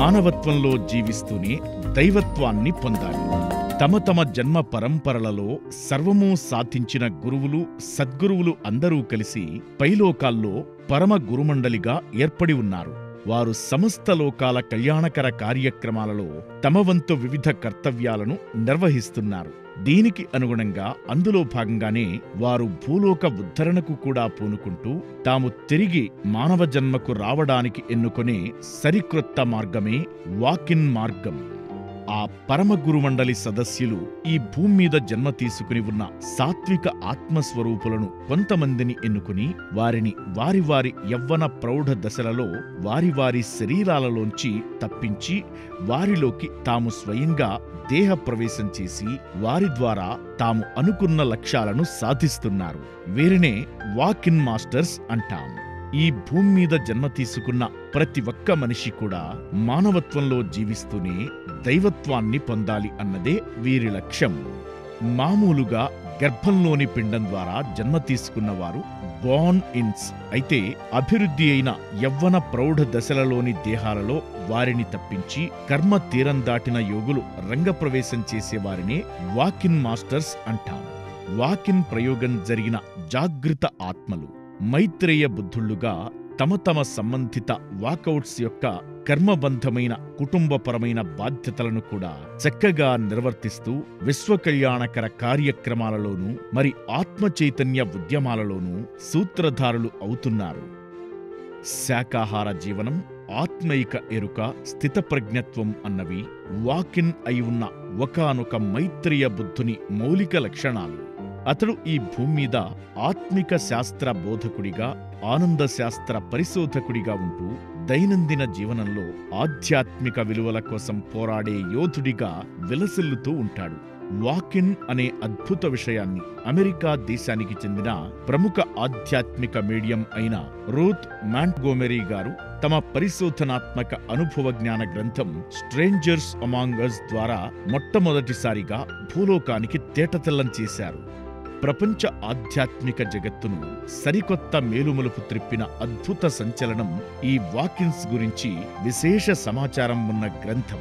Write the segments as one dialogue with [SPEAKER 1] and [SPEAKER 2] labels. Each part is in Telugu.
[SPEAKER 1] మానవత్వంలో జీవిస్తూనే దైవత్వాన్ని పొందాలి. తమ తమ జన్మ పరంపరలలో సర్వమూ సాధించిన గురువులు, సద్గురువులు అందరూ కలిసి పైలోకాల్లో పరమ గురుమండలిగా ఏర్పడి ఉన్నారు. వారు సమస్త లోకాల కళ్యాణకర కార్యక్రమాలలో తమ వంతు వివిధ కర్తవ్యాలను నిర్వహిస్తున్నారు. దీనికి అనుగుణంగా అందులో భాగంగానే వారు భూలోక ఉద్ధరణకు కూడా పూనుకుంటూ తాము తిరిగి మానవ జన్మకు రావడానికి ఎన్నుకొనే సరిక్రొత్త మార్గమే వాకిన్ మార్గం. ఆ పరమ గురుమండలి సదస్యులు ఈ భూమి మీద జన్మ తీసుకుని ఉన్న సాత్విక ఆత్మస్వరూపులను కొంతమందిని ఎన్నుకుని వారిని వారి వారి యవ్వన ప్రౌఢ దశలలో వారి వారి శరీరాలలోంచి తప్పించి వారిలోకి తాము స్వయంగా దేహ ప్రవేశం చేసి వారి ద్వారా తాము అనుకున్న లక్ష్యాలను సాధిస్తున్నారు. వీరినే వాకిన్ మాస్టర్స్ అంటాం. ఈ భూమి మీద జన్మ తీసుకున్న ప్రతి ఒక్క మనిషి కూడా మానవత్వంలో జీవిస్తూనే దైవత్వాన్ని పొందాలి అన్నదే వీరి లక్ష్యం. మామూలుగా గర్భంలోని పిండం ద్వారా జన్మ తీసుకున్నవారు బోర్న్ ఇన్స్ అయితే, అభివృద్ధి అయిన యవ్వన ప్రౌఢ దశలలోని దేహాలలో వారిని తప్పించి కర్మ తీరం దాటిన యోగులు రంగప్రవేశం చేసేవారినే వాకిన్ మాస్టర్స్ అంటాం. వాకిన్ ప్రయోగం జరిగిన జాగృత ఆత్మలు మైత్రేయ బుద్ధుళ్లుగా తమ తమ సంబంధిత వాకౌట్స్ యొక్క కర్మబంధమైన కుటుంబపరమైన బాధ్యతలను కూడా చక్కగా నిర్వర్తిస్తూ విశ్వకళ్యాణకర కార్యక్రమాలలోనూ మరి ఆత్మచైతన్య ఉద్యమాలలోనూ సూత్రధారులు అవుతున్నారు. శాకాహార జీవనం, ఆత్మైక ఎరుక, స్థితప్రజ్ఞత్వం అన్నవి వాకిన్ అయి ఉన్న ఒకానొక మైత్రేయ బుద్ధుని మౌలిక లక్షణాలు. అతడు ఈ భూమి మీద ఆత్మిక శాస్త్ర బోధకుడిగా, ఆనంద శాస్త్ర పరిశోధకుడిగా ఉంటూ దైనందిన జీవనంలో ఆధ్యాత్మిక విలువల కోసం పోరాడే యోధుడిగా విలసిల్లుతూ ఉంటాడు. వాకిన్ అనే అద్భుత విషయాన్ని అమెరికా దేశానికి చెందిన ప్రముఖ ఆధ్యాత్మిక మీడియం అయిన రూత్ మాంట్గోమెరీ గారు తమ పరిశోధనాత్మక అనుభవ జ్ఞాన గ్రంథం స్ట్రేంజర్స్ అమాంగ్ అస్ ద్వారా మొట్టమొదటిసారిగా భూలోకానికి తేటతెల్లం చేశారు. ప్రపంచ ఆధ్యాత్మిక జగత్తును సరికొత్త మేలుమలుపు త్రిప్పిన అద్భుత సంచలనం ఈ వాకిన్స్ గురించి విశేష సమాచారం ఉన్న గ్రంథం.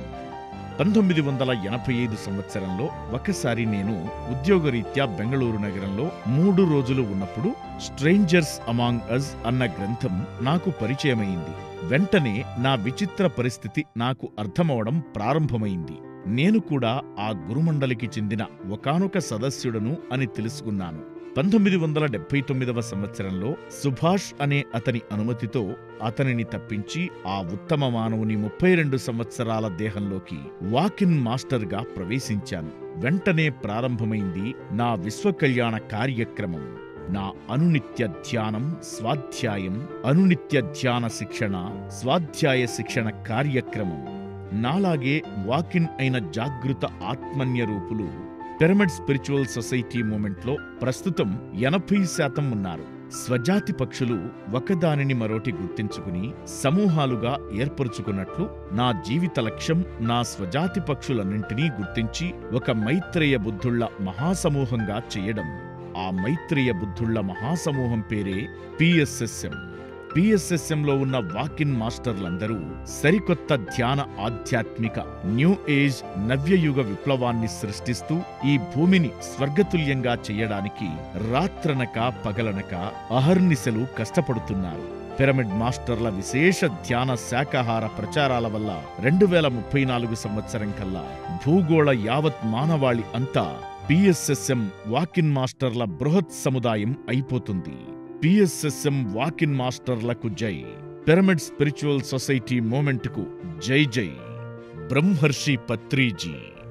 [SPEAKER 1] 1985 సంవత్సరంలో ఒకసారి నేను ఉద్యోగరీత్యా బెంగళూరు నగరంలో 3 రోజులు ఉన్నప్పుడు స్ట్రేంజర్స్ అమాంగ్ అస్ అన్న గ్రంథం నాకు పరిచయమైంది. వెంటనే నా విచిత్ర పరిస్థితి నాకు అర్థమవడం ప్రారంభమైంది. నేను కూడా ఆ గురుమండలికి చెందిన ఒకానొక సదస్యుడను అని తెలుసుకున్నాను. 1979వ సంవత్సరంలో సుభాష్ అనే అతని అనుమతితో అతనిని తప్పించి ఆ ఉత్తమ మానవుని 32 సంవత్సరాల దేహంలోకి వాకిన్ మాస్టర్గా ప్రవేశించాను. వెంటనే ప్రారంభమైంది నా విశ్వకళ్యాణ కార్యక్రమం. నా అనునిత్య ధ్యానం, స్వాధ్యాయం, అనునిత్య ధ్యాన శిక్షణ, స్వాధ్యాయ శిక్షణ కార్యక్రమం. నాలాగే వాకిన్ అయిన జాగృత ఆత్మన్య రూపులు పిరమిడ్ స్పిరిచువల్ సొసైటీ మూమెంట్లో ప్రస్తుతం 80% ఉన్నారు. స్వజాతి పక్షులు ఒకదానిని మరోటి గుర్తించుకుని సమూహాలుగా ఏర్పరుచుకున్నట్లు నా జీవిత లక్ష్యం నా స్వజాతి పక్షులన్నింటినీ గుర్తించి ఒక మైత్రేయ బుద్ధుళ్ల మహాసమూహంగా చేయడం. ఆ మైత్రేయ బుద్ధుళ్ల మహాసమూహం పేరే పిఎస్ఎస్ఎం. పిఎస్ఎస్ఎంలో ఉన్న వాకిన్ మాస్టర్లందరూ సరికొత్త ధ్యాన ఆధ్యాత్మిక న్యూ ఏజ్ నవ్యయుగ విప్లవాన్ని సృష్టిస్తూ ఈ భూమిని స్వర్గతుల్యంగా చేయడానికి రాత్రనక పగలనక అహర్నిశలు కష్టపడుతున్నారు. పిరమిడ్ మాస్టర్ల విశేష ధ్యాన శాకాహార ప్రచారాల వల్ల 2034 సంవత్సరం కల్లా భూగోళ యావత్ మానవాళి అంతా పిఎస్ఎస్ఎం వాకిన్ మాస్టర్ల బృహత్ సముదాయం అయిపోతుంది. పిఎస్ఎస్ఎం వాకిన్ మాస్టర్లకు జై. పిరమిడ్ స్పిరిచువల్ సొసైటీ మూమెంట్కు జై జై. బ్రహ్మర్షి పత్రిజీ.